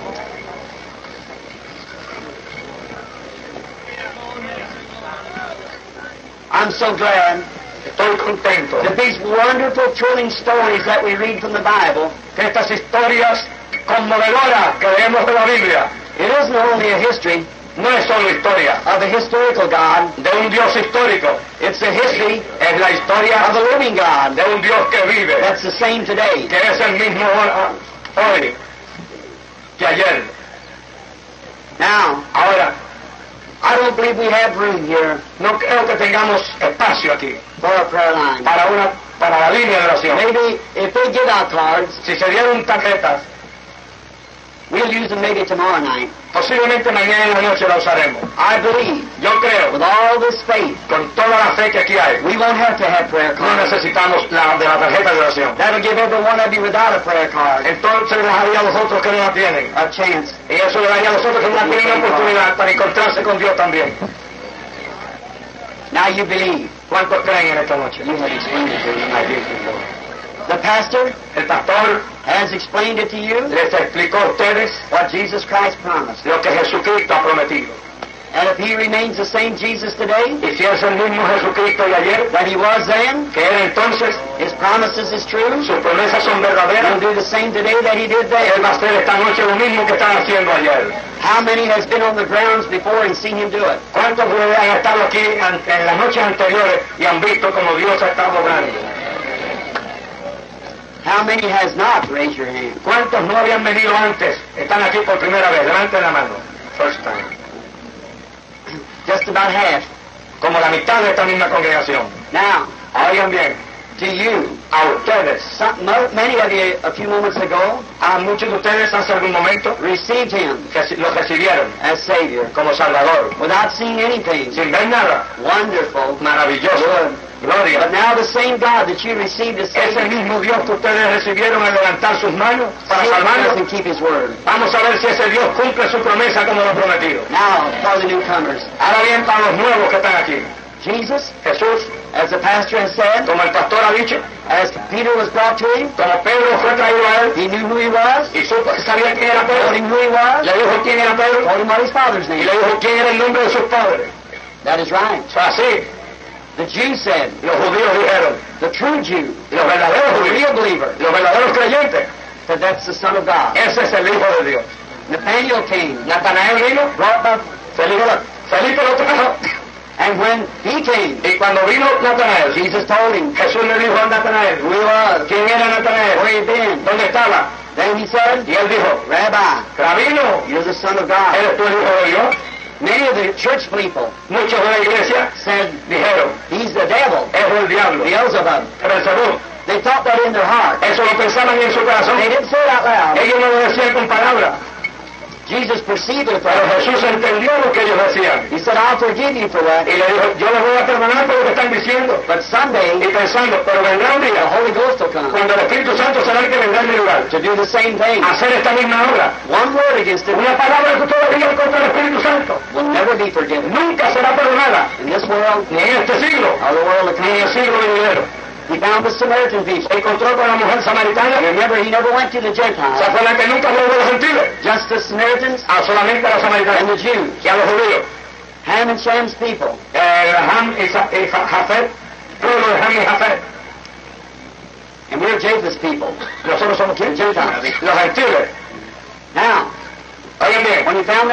I'm so glad Estoy contento that these wonderful, thrilling stories that we read from the Bible, que estas historias conmovedoras que leemos de la Biblia it isn't only a history no es solo historia of a historical God, de un Dios histórico, it's a history es la historia of a living God de un Dios que vive, that's the same today. que es el mismo hoy que ayer. Now, Ahora, I don't believe we have room here no creo que tengamos espacio aquí for a prayer line. para la línea de oración. Maybe if they give out cards, Si se dieron tarjetas, we'll use them maybe tomorrow night. posiblemente mañana en la noche la usaremos. I believe, Yo creo, with all this faith, con toda la fe que aquí hay, we won't have to have prayer no cards. necesitamos de la tarjeta de oración. That'll give every one of you without a prayer card Entonces les daría a los otros que no la tienen. a chance. Y eso le daría a los otros que no la tienen una oportunidad para encontrarse con Dios también. Now you believe. ¿Cuántos creen en esta noche? You have explained it to me. Allí. The pastor El pastor has explained it to you les explicó a ustedes what Jesus Christ promised. lo que Jesucristo ha prometido. And if he remains the same Jesus today Y si es el mismo Jesucristo de ayer, that he was then, que era entonces, his promises is true, sus promesas son he'll verdaderas, do the same today that he did Él then. va a hacer esta noche lo mismo que estaba haciendo ayer. How many has been on the grounds before and seen him do it? ¿Cuántos han estado aquí en las noches anteriores y han visto como Dios ha estado obrando? How many has not? Raise your hand. ¿Cuántos no habían venido antes? Están aquí por primera vez. Levanten la mano. First time. Just about half. Como la mitad de esta misma congregación. Now, Oigan bien, to you, a ustedes, many of you a few moments ago a muchos de ustedes hace algún momento received him lo recibieron as Savior como Salvador, without seeing anything. sin ver nada. Wonderful. Maravilloso. Good. Gloria. But now the same God that you received as Ese Savior mismo Dios que ustedes recibieron al levantar sus manos para salvarlos, doesn't keep his word. vamos a ver si ese Dios cumple su promesa como lo ha prometido. Now, for the newcomers, Ahora bien, para los nuevos que están aquí, Jesus, Jesús, as the pastor has said, como el pastor ha dicho, as Peter was brought to him, como Pedro fue traído a él he knew who he was, y sabía quién era told Pedro, him who he was, le dijo quién era Pedro told him what his father's y name le is. dijo quién era el nombre de sus padres. That is right. O sea, así, The Jews said, los judíos dijeron, the true Jew, los verdaderos the real judíos, believer, los verdaderos creyentes, that that's the Son of God. ese es el Hijo de Dios. Nathanael came, Natanael vino, brought by Felipe lo trajo, and when he came, y cuando vino Natanael, Jesus told him Jesús le dijo a Natanael, who he was, ¿quién era Natanael? where he'd been. ¿Dónde estaba? Then he said, Y él dijo, Rabbi, Rabino, you're the Son of God. ¿eres tú el Hijo de Dios? Many of the church people Muchos de la iglesia said, dijeron, he's the devil, es el diablo, Beelzebub. Beelzebub. They thought that in their heart. Eso lo pensaban en su corazón. They didn't say it out loud. Ellos no lo decían con palabras, Jesus perceived it. pero Jesús entendió lo que ellos decían. He said, I'll forgive you for that. Y le dijo, yo les voy a perdonar por lo que están diciendo. But someday, Y pensando, pero vendrá un the día Holy Ghost will come cuando el Espíritu Santo será el que vendrá en mi lugar to do the same thing. a hacer esta misma obra. One word against it Una palabra que ustedes digan contra el Espíritu Santo will never be forgiven. nunca será perdonada, In this world, ni en este siglo, or the world to ni en el come. siglo venidero. He found the Samaritan people. Se encontró con la mujer samaritana, Remember, he never went to the Gentiles. esa fue la que nunca volvió a los gentiles, Just the Samaritans solamente a los and samaritanos the Jews. y a los judíos. Ham and Sham's people. Ham y Jafet, pueblo de Ham y Jafet. And we're Japheth's people. Nosotros somos quién? Gentiles. Los gentiles. Now, Oigan bien, when he found that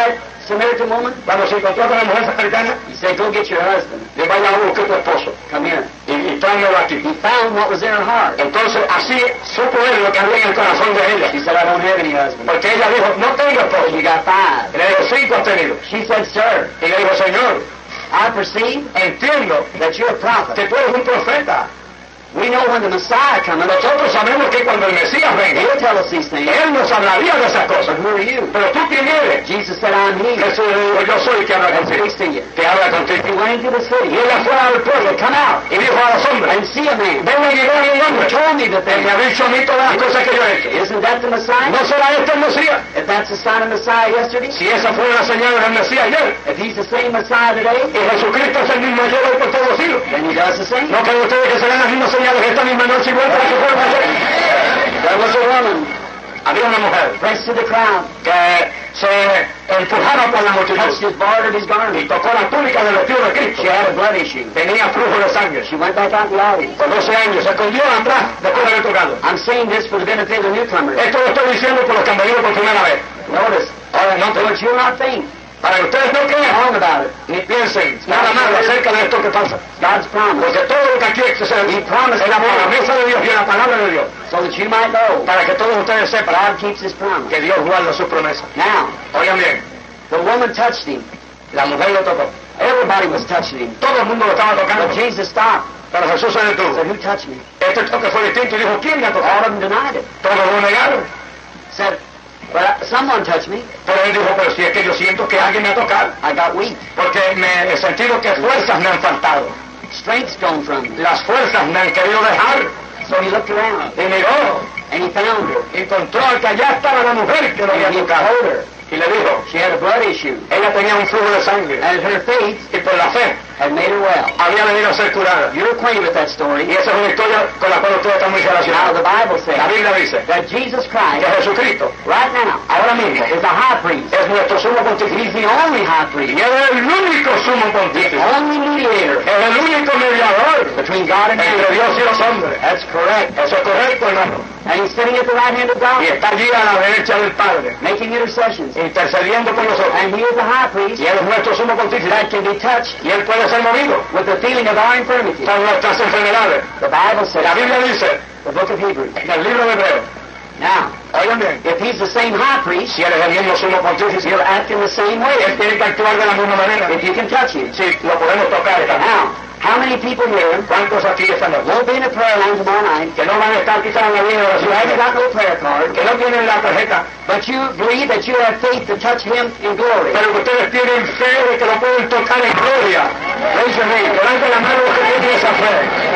Samaritan woman? Cuando se encontró con la mujer samaritana, He said, go get your husband. le vaya a buscar tu esposo Come here. y tráemelo aquí. He found what was in her heart. Entonces así supo él lo que había en el corazón de ella. She said, I don't have any husband. Porque ella dijo, no tengo esposo. You got 5. Y le dijo, 5 has tenido. She said, sir, Y le dijo, Señor, I perceive entiendo that you're a prophet. que tú eres un profeta. We know when the Messiah comes, Nosotros sabemos que cuando el Mesías venga, he'll tell us these things. Él nos hablaría de esas cosas. But who are you? Pero tú quién eres. Jesus said, I'm he Jesús le dijo, yo soy el que habla that contigo. speaks to you. Que habla He contigo. went into the city. Y ella fue al pueblo, Come out y dijo a los hombres, and see a man. vengan y vean un hombre. Told me the Él thing. me ha dicho a mí todas las cosas que yo he hecho. Isn't that the Messiah? ¿No será este el Mesías? If that's the sign of Messiah yesterday, Si esa fue la señal del Mesías ayer, if he's the same Messiah today, y Jesucristo es el mismo ayer hoy por todos los siglos, then he does the same. ¿no creen ustedes que serán las mismas señales esta misma noche igual que las que fueron ayer? There was a woman Había una mujer pressed to the crowd, que se empujaba por la touched multitud his border of his y garment. tocó la túnica del vestido de Cristo. She had a blood issue. Tenía flujo de sangre. She went back out in the audience. Por 12 años se escondió atrás después de haber tocado. I'm saying this for the benefit of the newcomers. Esto lo estoy diciendo por los que han venido por primera vez. Notice, Ahora no te but you'll not think para que ustedes no crean wrong about it. ni piensen nada más acerca de esto que pasa. God's promise. Porque todo lo que aquí sucede He promised es la promesa de Dios y la palabra de Dios. so that you might know Para que todos ustedes sepan God keeps his promise. que Dios guarda sus promesas. Now, Oigan bien, the woman touched him. la mujer lo tocó. Everybody was touching him. Todo el mundo lo estaba But tocando. Jesus stopped. Pero Jesús se Said, detuvo. who touched me? Este toque fue distinto y dijo, ¿quién me ha All tocado? of them denied it. Todos lo negaron. Said, but someone touched me. Pero él dijo, pero si es que yo siento que alguien me ha tocado. I got weak. Porque me he sentido que fuerzas me han faltado. Strength's gone from me. Las fuerzas me han querido dejar. So he looked around Y miró, and he found her. encontró que allá estaba la mujer que lo había And he tocado. told her Y le dijo, she had a blood issue. ella tenía un flujo de sangre. And her faith Y por la fe had made her well. había venido a ser curada. You're acquainted with that Y story. esa es una historia con la cual ustedes están muy Now relacionados. the Bible says La Biblia dice that Jesus que Christ, Jesucristo, right now, ahora mismo, is the high priest. es nuestro sumo pontífice. He's the only high Y priest, él es el único sumo pontífice. only mediator Es el único mediador between God and entre man. Dios y los hombres. That's correct. Eso es correcto, hermano. And he's sitting at the right hand of Y God, está allí a la derecha del Padre, making intercessions. intercediendo por nosotros. And he is the high priest Y él es nuestro sumo pontífice. that can be touched Y él puede ser movido with the feeling of our infirmity. por nuestras enfermedades. The Bible says, La Biblia dice, the book of Hebrews. en el libro de Hebreo, Now, oigan bien, if he's the same high priest, si él es el mismo sumo pontífice, he'll act in the same way él tiene que actuar de la misma manera. if you can touch him. Sí, lo podemos tocar esta noche. Now, how many people here ¿Cuántos aquí esta noche? won't be in a prayer line tomorrow night? Que no van a estar quizás en la vida de You haven't oración, got no prayer card, que no tienen la tarjeta, but you believe that you have faith to touch him in glory. pero que ustedes tienen fe de que lo pueden tocar en gloria. Raise your hand. Levante la mano los que tienen esa fe.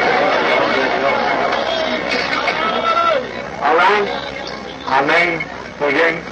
All right? Amén. Muy bien.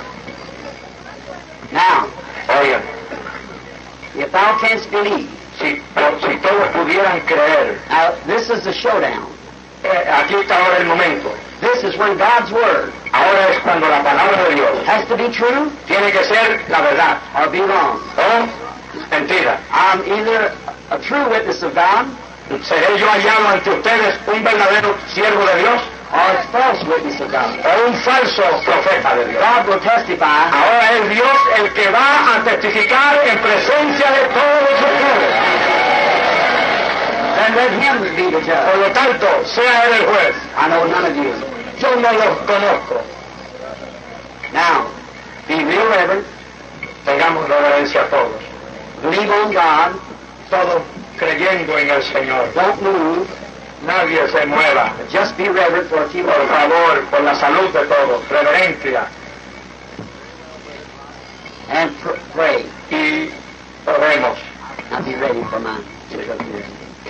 Now, Oigan, if thou canst believe, si todos pudieran creer, now this is the showdown. aquí está ahora el momento. This is when God's word Ahora es cuando la palabra de Dios has to be true tiene que ser la verdad or be wrong. o mentira. I'm either a true witness of God ¿Seré yo hallado ante ustedes un verdadero siervo de Dios or a false witness of God. o un falso profeta de Dios? God will testify, Ahora es Dios el que va a testificar en presencia de todos ustedes. and let him be the Por judge. lo tanto, sea Él el juez. I know none of you. Yo no los conozco. Now, be real reverent, Tengamos reverencia a todos. believe on God, Todos creyendo en el Señor. don't move, Nadie se mueva. but just be reverent for a few Por moments. favor, por la salud de todos. Reverencia. And pray. Y oremos. Now be ready for my introduction.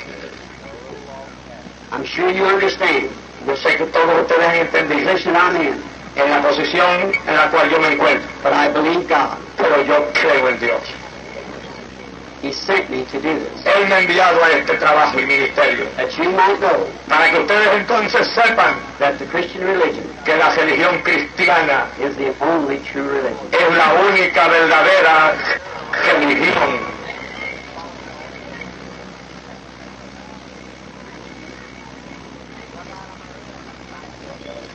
I'm sure you understand Yo sé que todos ustedes han the entendido position I'm in, en la posición en la cual yo me encuentro. but I believe God. Pero yo creo en Dios. He sent me to do this, Él me ha enviado a este trabajo y ministerio that you might know para que ustedes entonces sepan that the Christian religion que la religión cristiana is the only true religion. es la única verdadera religión.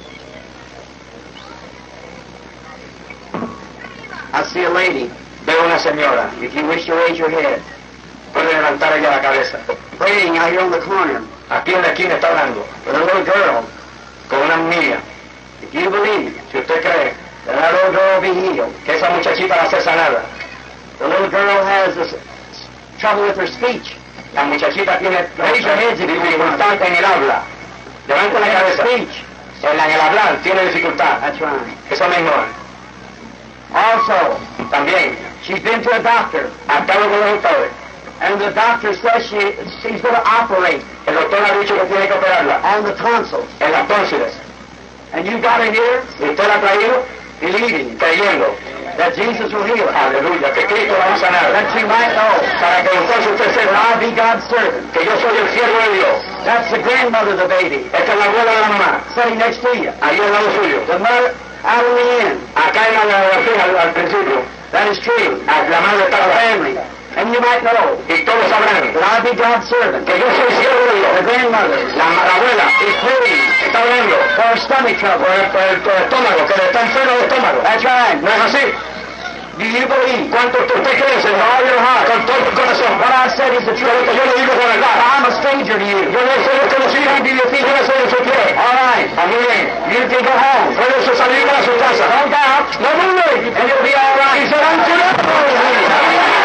I see a lady Veo una una señora. If you wish to raise your head. Puede levantar ella la cabeza. Praying out here on the corner. Aquí en la esquina está hablando With a little girl. con una niña. If you believe Si usted cree that that little girl will be healed. que esa muchachita va a ser sanada, The little girl has this trouble with her speech. la muchachita tiene Raise your heads if you dificultad en el habla. Levanta la cabeza. Speech. En el hablar tiene dificultad. That's right. Eso mismo es. Also, También, she's been to a doctor. ha estado con los doctores. And the doctor says she's going to operate El doctor ha dicho que tiene que operarla on the tonsils. en las tónsiles. And you got it here Y usted la ha traído believing creyendo, that Jesus will heal her. aleluya, que Cristo la va a sanar. That you might know Para que entonces usted that sepa I'll be God's servant. que yo soy el siervo de Dios. That's the grandmother of the baby Esta es la abuela de la mamá, sitting next to you. ahí al lado suyo. The mother out on the end. Acá en la fija al principio, That is true. la madre está Our acá. family. And you might know Y todos sabrán that I'll be God's servant. que yo soy siervo de The Dios. grandmother La abuela is praying está hablando for her stomach trouble. por el estómago, que le está enfermo de estómago. That's right. ¿No es así? Do you believe? ¿Cuánto usted cree, Señor? All your heart. Con todo el corazón. What I said is the Yo lo que truth. yo le digo es la verdad. I'm a stranger to you. Yo no soy desconocido, yo no soy de su pie. All right. Muy bien. You can go home. Puede usted salir para su casa. No doubt. No dude. And you'll be all right. Y serán curados.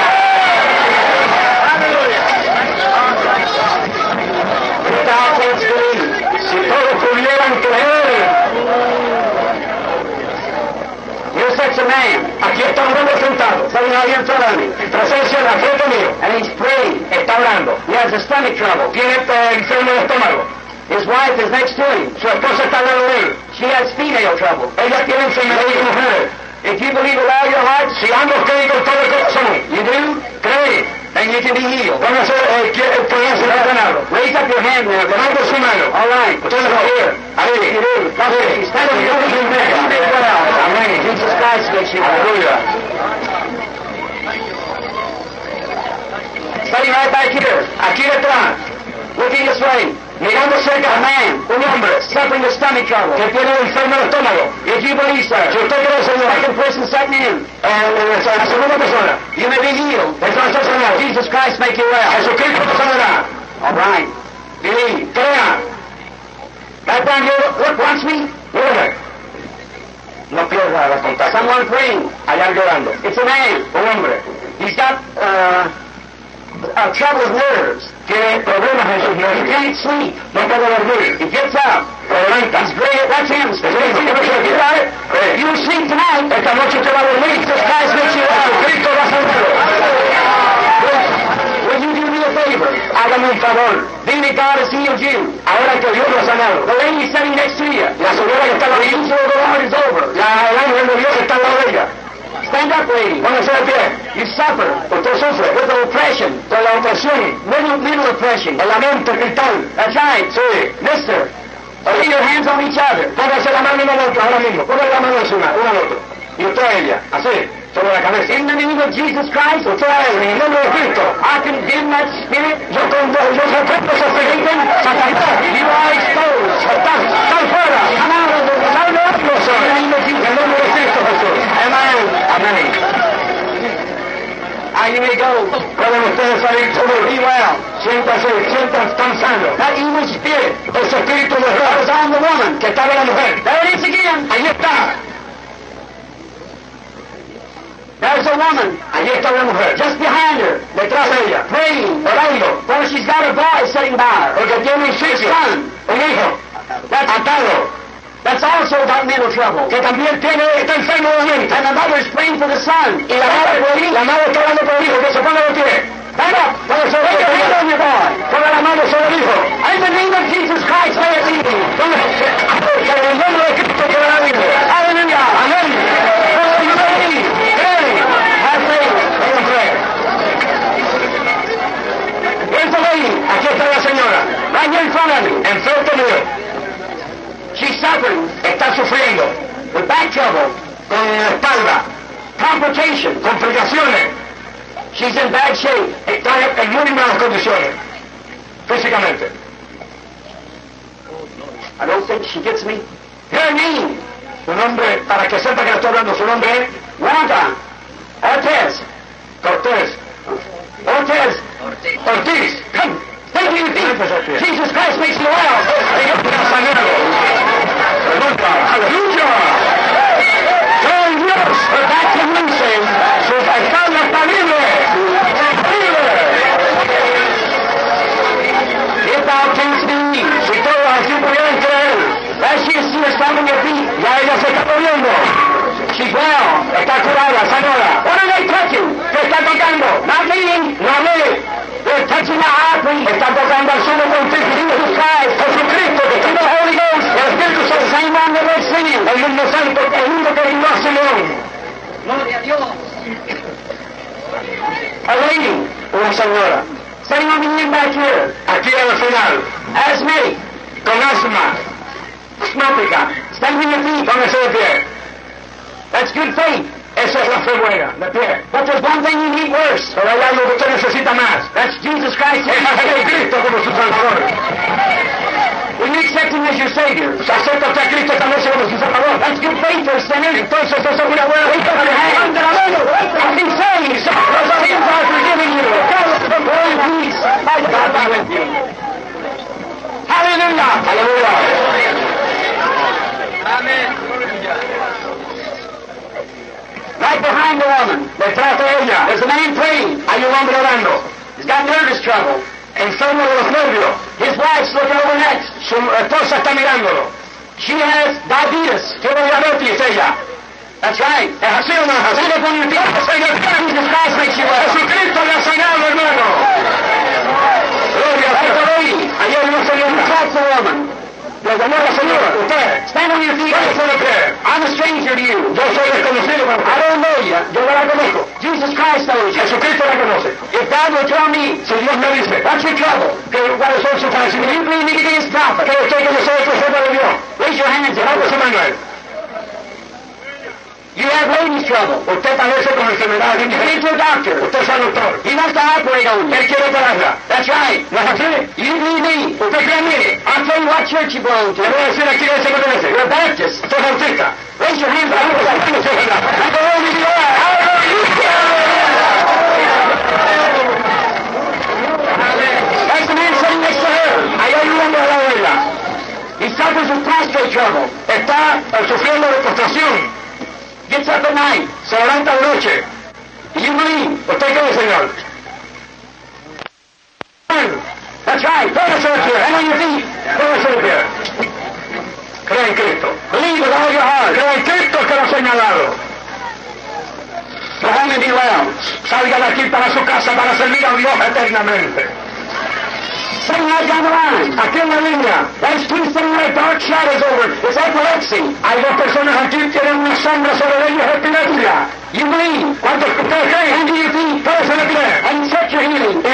If thou canst believe. Si todos pudieran creer. Here's such a man. Aquí está un hombre sentado. Sitting out here in front of me. En presencia de la frente mío. And he's praying. Está hablando. He has a stomach trouble. Tiene enfermo de estómago. His wife is next to him. Su esposa está al lado de él. She has female trouble. Ella tiene enfermedad de mujeres. If you believe with all your heart, Si ambos creen con todo el corazón, you do, cree, then you can be healed. van a ser, pueden ser sanados. Raise up your hand now. Levanta su mano. All right. Ustedes lo ven. Ahí. You do. That's it. Stand up. You did well. Amén. Jesus Christ makes you well. Aleluya. Sitting right back here. Aquí detrás, Looking this way. mirando cerca, A man. un hombre Suffering with stomach trouble. que tiene un enfermo de estómago. If you believe, sir. Si usted cree, Señor, Second person sitting in. la segunda persona, You may be healed. eso va a ser sanado. Jesus Christ make you well. Jesucristo te sanará. All right. Believe, crea. Right down here. Look, watch me. Mírame. No pierda la contacto. Someone praying. Allá llorando. It's a man. Un hombre He's got trouble with nerves. tiene problemas en sus He nervios. can't sleep. No puede dormir. He gets up. Se levanta. He's great. Watch him. Eso es lo que me dice. You got it? Sí. You'll sleep tonight. Esta noche usted va a dormir. Jesus Christ makes you well. Jesucristo va a sanarlo. Will you do me a favor? Hágame un favor. Being that God has healed you. Ahora que Dios lo ha sanado. The lady sitting next to you. La señora que está al The lado, angel of the Lord is over. el ángel de Dios está al lado de ella. Stand up, lady. Póngase de pie. You suffer Usted sufre with oppression. con la opresión, Mental oppression. en la mente cristal. That's right. Sí. Mister, lay your hands on each other. Póngase la mano uno al otro, ahora mismo. Póngase la mano encima, uno al otro. Y usted a ella, así, sobre la cabeza. In the name of Jesus Christ, Usted a él, en el nombre de Cristo. I condemn that spirit. Yo reprendo ese espíritu. Satanás, You are exposed. sal fuera. Come out of the Sal de la cosa. En el nombre de Cristo Jesús. Amen. Amén. Now you may go. Pueden ustedes salir todos. Be well. Siéntanse, sientan tan sanos. That evil spirit Ese espíritu de that was error on the woman. que estaba en la mujer. There it is again. Ahí está. There's a woman Allí está la mujer. just behind her, Detrás de ella. praying. Orando. For she's got a boy sitting by her. Porque tiene un sitio. Son. Un hijo. That's Atado. That's also got mental trouble. Que también está enfermo de mente. And the mother's praying for the son. Y la madre está hablando por el hijo, que se ponga de pie. Stand up. Póngase de Put your hand pie. on your boy. Ponga la mano sobre el hijo. In the name of Jesus Christ, may it be. Que en el nombre de Cristo que la Biblia. Hallelujah. Amén. Believe. Cree. Have faith. Venga, cree. Here's the lady. Aquí está la señora. Right here in front of me. Enfrente mío. She's suffering Está sufriendo. with back trouble, Con espalda. complications. Complicaciones. She's in bad shape. Está en muy malas condiciones. Físicamente. I don't think she gets me. Her name, Su nombre, para que sepa que le estoy hablando, su nombre es Wanda Ortez. Cortés. Ortiz. Ortiz. Come. Thank you, Ortiz. Jesus Christ makes me well. Señor, te ha sanado. ¡Aleluya! ¡Gloria a Dios! We're back to loosing. ¡Su espalda está libre! ¡Libre! If thou canst believe. Si todos aquí pudieran creer, As you see her standing on your feet. ya ella se está moviendo. She's well. Está curada, sanada. What are they touching? ¿Qué está tocando? Not me. No a mí. They're touching the high priest. Está tocando al sumo pontífice. Jesus Christ. Jesucristo, que está The Holy Ghost. el Espíritu The Santo. same one that was singing. El mismo santo, el mismo que vino a Simón. Gloria a Dios. A lady, una señora, Sitting on the end back here. aquí al final, Asthmatic. con asma, asmática, Standing on your feet. póngase de pie. That's good faith. Esa es la fe buena, de pie. But there's one thing you need worse. Pero hay algo que usted necesita más. That's Jesus Christ. Es a Jesucristo como su Salvador. When you accept Him as your Savior, Si acepta usted a Cristo también como su Salvador. that's good faith for a sinner. Entonces eso es una buena fe para que Levanta la mano. I've been saved. Los sins are forgiven you. Glory and peace. God be with you. Hallelujah. Aleluya. Right behind the woman, Detrás de ella there's a man praying. hay un hombre orando, He's got nervous trouble. enfermo de los nervios. His wife's looking over next. Su esposa está mirándolo. She has diabetes. Tiene diabetes ella. That's right. ¿Es así o no es así? Stand up on your feet. Señor, Jesus Christ makes you well. Jesucristo le ha sanado, hermano. Gloria a That's the Dios. lady. Allí hay una señora. That's the woman. Le llamó la señora. Usted. Stand on your feet. Póngase de pie. I'm a stranger to you. Yo soy desconocido para I usted. don't know you. Yo no la conozco. Jesus Christ knows you. Jesucristo la conoce. If God will tell me, Si Dios me dice, what's your trouble? ¿cuáles son sus If padecimientos? you believe me to be His prophet, ¿Cree usted que yo soy el profeta de Dios? raise your hands Levante su up. mano a él. You have ladies' trouble. Usted padece con enfermedades de You mujer. get to a doctor. Usted es al doctor. He wants to operate on you. Él quiere operarla. That's right. ¿No es así? You believe me. ¿Usted cree en mí? I'll tell you what church you belong Le to. voy a decir aquí de ese que pertenece. You're a Baptist. Usted es bautista. Raise your hands up. Gloria Let the Holy be there. That's the man sitting next to her. Ahí hay un hombre al lado de ella. He suffers with prostrate trouble. Está sufriendo de postración. Gets up at night. Se levanta de noche. You believe. ¿Usted cree, Señor? That's right. Póngase de pie. Stand on your feet. Póngase de pie. Cree en Cristo. Believe with all your heart. Cree en Cristo que lo ha señalado. Go home and be well. Salga de aquí para su casa para servir a Dios eternamente. Sitting right down the line. Aquí en la línea There's two sitting like dark shadows over. It's epilepsy. hay dos personas aquí que tienen una sombra sobre ellos, epilepsia. You believe. ¿Cuántos de ustedes creen? Stand to your feet. Póngase de pie. And accept your healing. Y